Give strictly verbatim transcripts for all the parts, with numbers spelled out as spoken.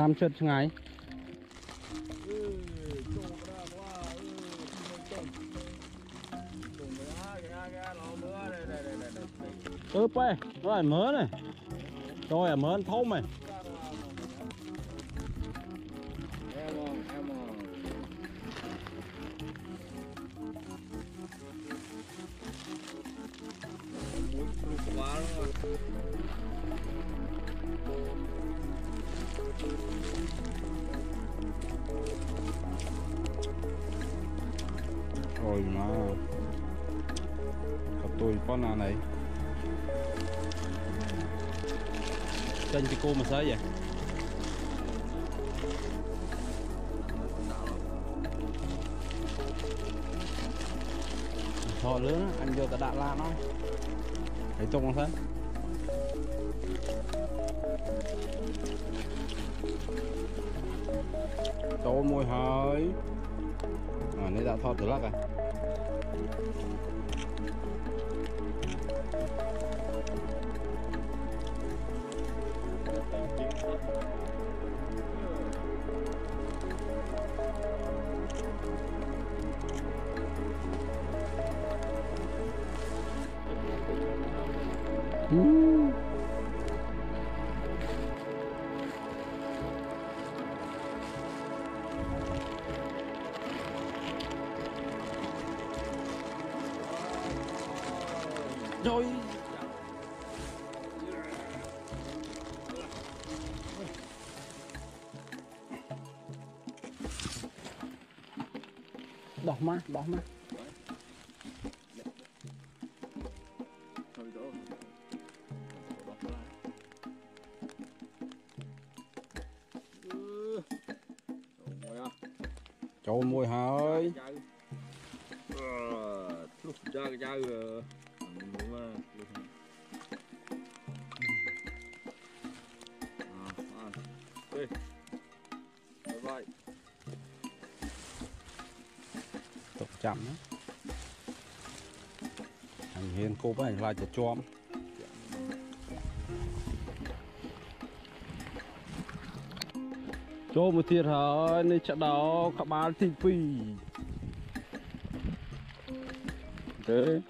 tam chật ngày ướp ấy rồi mớ này rồi mớ thôm này rồi mà cặp tôi con nào này trên cái cô mà sao vậy thò lớn anh vô cả đạn la nó thấy tung không thế tô môi hơi à nãy đã thò từ lắc à Mm. Rồi đỏ má đỏ má cho môi hơi lúc ra cái dao rồi vậy tục chậm đó anh hiền cô với anh lại cho chom cho một thiệt hả này chợ đó các bạn thì phi đấy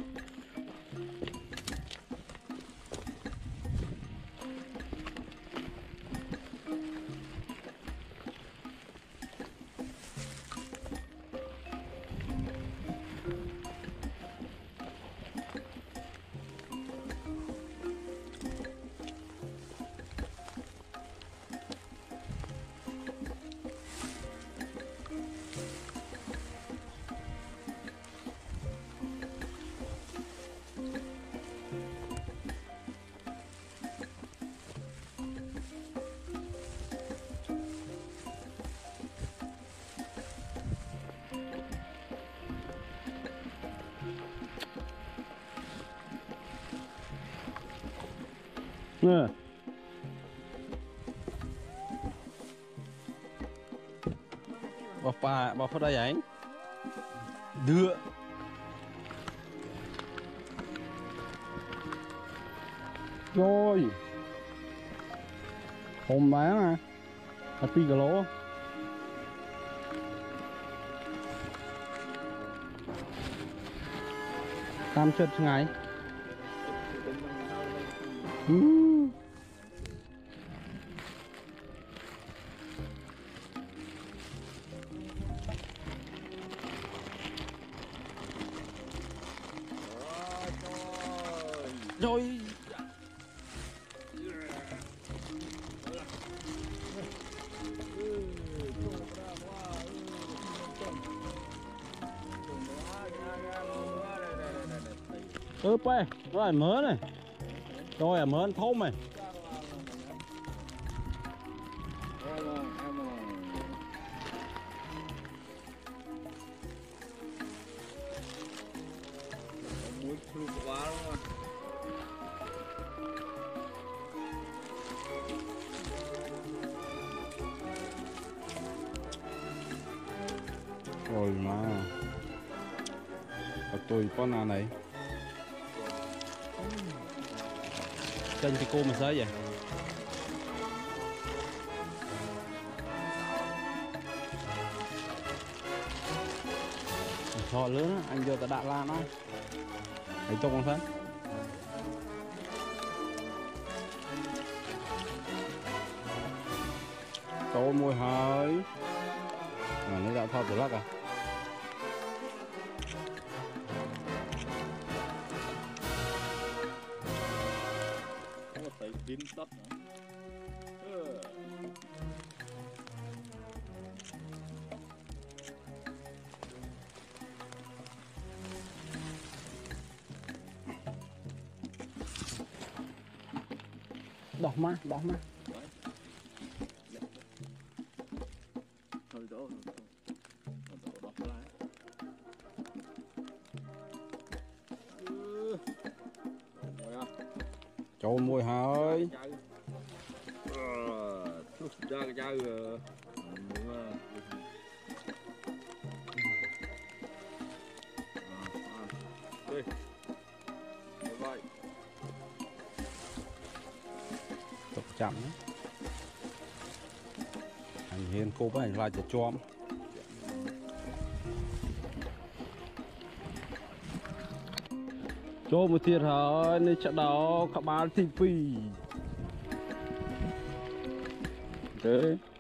nè bà phà bà phà đây anh đưa rồi hôm bán à là pi cà lỗ tam chật ngày Mm. Rồi ướp ấy rồi mớ này rồi à mớ thôm này rồi mà tôi con nào này trên cái cô mà sao vậy thò lớn anh vô ta đạn lan nó thấy tung không thế tô mùi hơi mà nó đã thò từ lắc à có thấy pin tắt nữa. đọc má đọc má Thôi đó, thôi đó, đọc lại. Ừ. Rồi à. cho mùi hơi Chút ra cái chai rồi. Đi. Rồi. tục chậm anh hiền cô với anh lại cho chom cho một thiệt hả nên chợ đó các bạn thì phi đấy